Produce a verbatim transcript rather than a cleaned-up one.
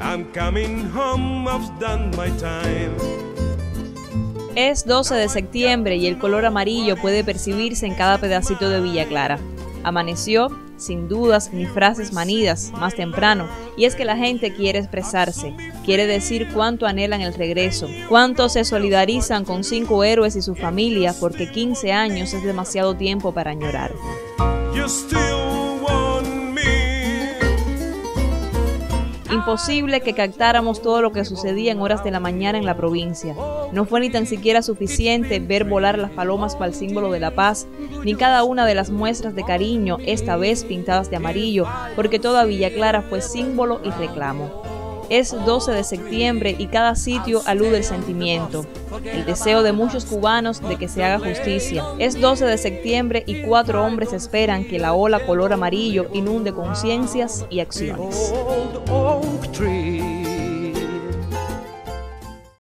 I'm coming home, I've done my time. Es doce de septiembre y el color amarillo puede percibirse en cada pedacito de Villa Clara. Amaneció, sin dudas ni frases manidas, más temprano, y es que la gente quiere expresarse, quiere decir cuánto anhelan el regreso, cuánto se solidarizan con cinco héroes y su familia, porque quince años es demasiado tiempo para añorar. You still want me. Imposible que captáramos todo lo que sucedía en horas de la mañana en la provincia. No fue ni tan siquiera suficiente ver volar las palomas para el símbolo de la paz, ni cada una de las muestras de cariño, esta vez pintadas de amarillo, porque toda Villa Clara fue símbolo y reclamo. Es doce de septiembre y cada sitio alude el sentimiento, el deseo de muchos cubanos de que se haga justicia. Es doce de septiembre y cuatro hombres esperan que la ola color amarillo inunde conciencias y acciones. Old, old